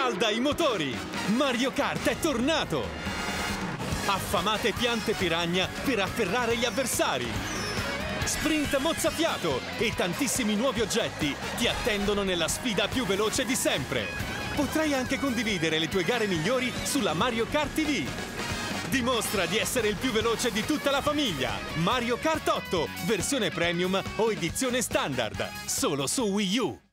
Scalda i motori! Mario Kart è tornato! Affamate piante piranha per afferrare gli avversari! Sprint mozzafiato e tantissimi nuovi oggetti ti attendono nella sfida più veloce di sempre! Potrai anche condividere le tue gare migliori sulla Mario Kart TV! Dimostra di essere il più veloce di tutta la famiglia! Mario Kart 8, versione premium o edizione standard, solo su Wii U!